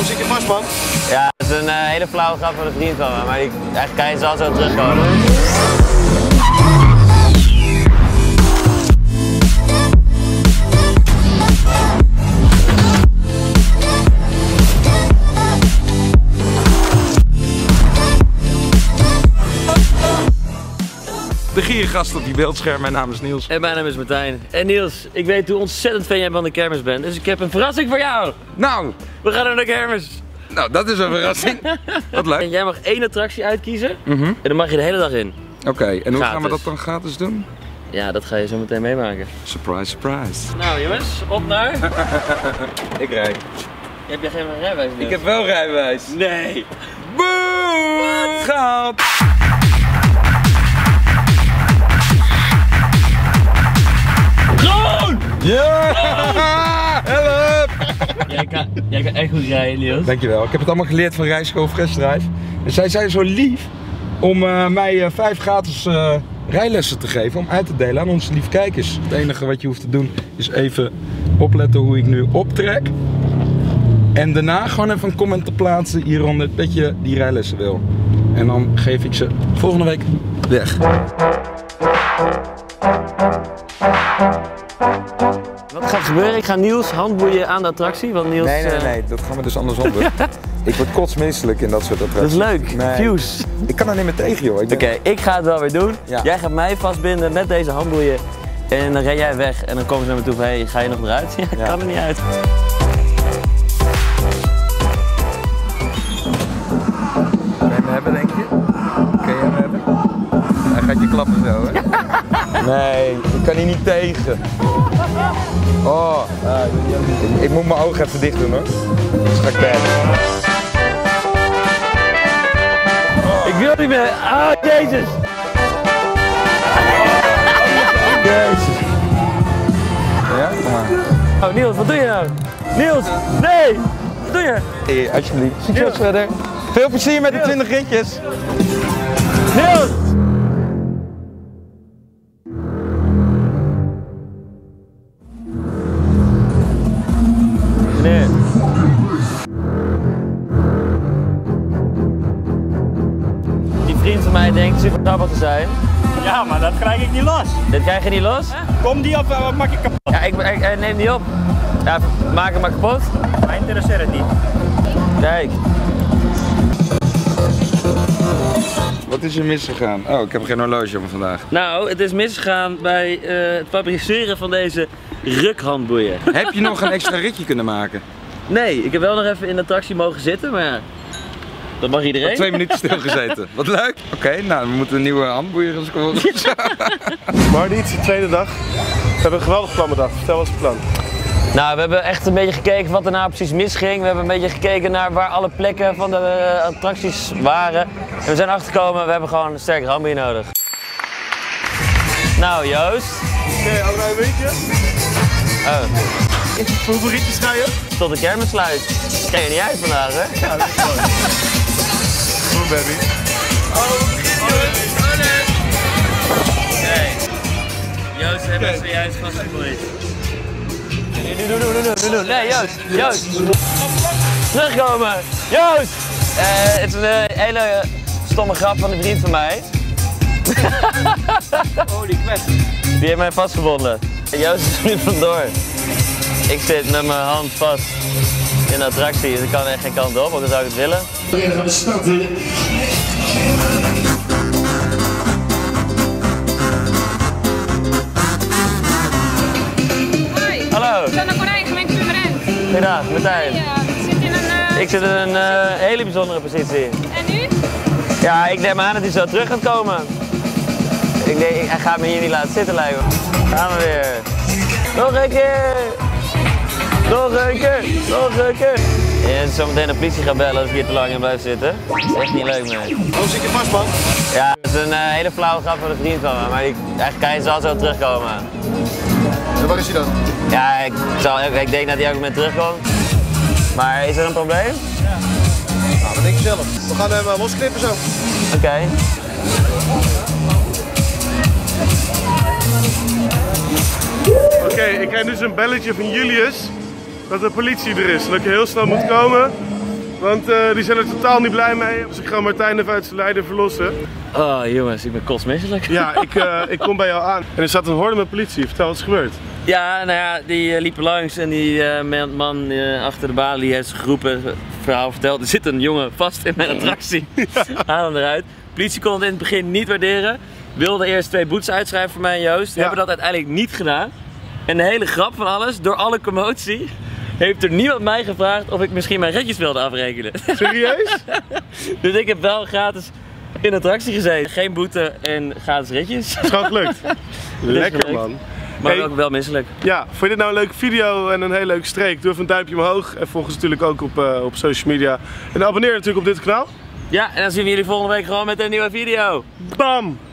Hoe zit je vast, man? Ja, dat is een hele flauwe grap van een vriend van me, maar eigenlijk kan je zal zo terugkomen. De giergast op je beeldscherm, mijn naam is Niels. En mijn naam is Martijn. En Niels, ik weet hoe ontzettend fan jij van de kermis bent, dus ik heb een verrassing voor jou. Nou, We gaan naar de kermis. nou dat is een verrassing. Wat leuk. En jij mag één attractie uitkiezen en dan mag je de hele dag in. Oké, en hoe gaan we Gratis. dat dan gratis doen? Ja, dat ga je zo meteen meemaken. Surprise, surprise. Nou jongens, op naar... Ik rijd. Heb jij geen rijbewijs? Ik heb wel rijbewijs. Nee. Boom! Gaat! Groen! Ja! Help! Jij kan echt goed rijden, Niels. Dankjewel. Ik heb het allemaal geleerd van rijschool Fresh Drive. En zij zijn zo lief om mij 5 gratis rijlessen te geven om uit te delen aan onze lieve kijkers. Het enige wat je hoeft te doen is even opletten hoe ik nu optrek. En daarna gewoon even een comment te plaatsen hieronder dat je die rijlessen wil. En dan geef ik ze volgende week weg. Wat gaat gebeuren? Ik ga Niels handboeien aan de attractie, want Niels... Nee, dat gaan we dus andersom doen. Ik word kotsmisselijk in dat soort Dat attracties. is leuk. Nee. Fuse. Ik kan er niet meer tegen, joh. Oké, ik ga het wel weer doen. Ja. Jij gaat mij vastbinden met deze handboeien. En dan ren jij weg en dan komen ze naar me toe van, hey, ga je nog eruit? Ja, ik kan er niet uit. Kan je hem hebben, denk je? Kun je hem hebben? Hij gaat je klappen zo, hè? Nee, ik kan hier niet tegen. Oh, ik moet mijn ogen even dicht doen, hoor. Anders ga ik bed. Ik wil niet meer. Ah, Jezus. Jezus. Ja? Oh, Niels, wat doe je nou? Niels, nee! Wat doe je? Hey, alsjeblieft. Succes verder. Veel plezier met de 20 ritjes. Niels! Meneer. Die vriend van mij denkt super grappig te zijn. Ja, maar dat krijg ik niet los. Dit krijg je niet los? Kom die op, wat maak je kapot? Ja, ik neem die op. Ja, maak hem maar kapot. Mij interesseert het niet. Kijk. Wat is er misgegaan? Oh, ik heb geen horloge op vandaag. Nou, het is misgegaan bij het fabriceren van deze rukhandboeien. Heb je nog een extra ritje kunnen maken? Nee, ik heb wel nog even in de attractie mogen zitten, maar ja, dat mag iedereen. 2 minuten stilgezeten. Wat leuk. Oké, nou, we moeten een nieuwe handboeien gaan scoren. Maar niet de tweede dag. We hebben een geweldig plan bedacht. Vertel ons het plan. Nou, we hebben echt een beetje gekeken wat er nou precies misging. We hebben een beetje gekeken naar waar alle plekken van de attracties waren. En we zijn achtergekomen, we hebben gewoon een sterke handboeien nodig. Nou, Joost. Oké, allebei een beetje. Oh, Hoeveel rietjes ga je? tot de kermis sluit. Kijk je niet uit vandaag, hè? Ja, dat is mooi. Goed, baby. Oké. Joost, hebben we zojuist vastgegooid. Nu. Nee, Joost. Terugkomen. Joost! Het is een hele stomme grap van een vriend van mij. Oh, die kwets. Die heeft mij vastgebonden. Joost is er nu vandoor. Ik zit met mijn hand vast in de attractie, dus ik kan echt geen kant op, ook al zou ik het willen. We gaan starten. Hoi, Hallo. Sanne Konijn, gemeente Purmerend. Goedendag, Martijn. Ik zit in een... Ik zit in een hele bijzondere positie. En nu? Ja, ik neem aan dat hij zo terug gaat komen. Ik denk, hij gaat me hier niet laten zitten, lijkt me. Gaan we weer. Nog een keer. Nog een keer. Nog een keer. En zometeen de politie gaat bellen als ik hier te lang in blijf zitten. Dat is echt niet leuk, man. Hoe zit je vast, man? Ja, dat is een hele flauwe grap van een vriend van me, maar eigenlijk kan je zal zo terugkomen. En waar is hij dan? Ja, ik denk dat hij elk moment terugkomt. Maar is er een probleem? Nou, dat denk ik zelf. We gaan hem losknippen zo. Oké. Oké, ik krijg dus een belletje van Julius dat de politie er is. Dat ik heel snel moet komen. Want die zijn er totaal niet blij mee. Dus ik ga Martijn even uit zijn lijden verlossen. Oh jongens, ik ben kotsmisselijk. Ja, ik kom bij jou aan. En er staat een horde met politie. Vertel wat is gebeurd. Ja, nou ja, die liepen langs en die man achter de balie heeft zijn geroepen, het verhaal verteld. Er zit een jongen vast in mijn attractie. Haal hem eruit. De politie kon het in het begin niet waarderen. Wilde eerst 2 boetes uitschrijven voor mij en Joost. Hebben dat uiteindelijk niet gedaan. En de hele grap van alles, door alle commotie, heeft er niemand mij gevraagd of ik misschien mijn ritjes wilde afrekenen. Serieus? Dus ik heb wel gratis in de attractie gezeten. Geen boete en gratis ritjes. Het is gewoon gelukt. Lekker man. Maar ook wel misselijk. Ja, vond je dit nou een leuke video en een hele leuke streek? Doe even een duimpje omhoog en volg ons natuurlijk ook op social media. En abonneer natuurlijk op dit kanaal. Ja, en dan zien we jullie volgende week gewoon met een nieuwe video. Bam!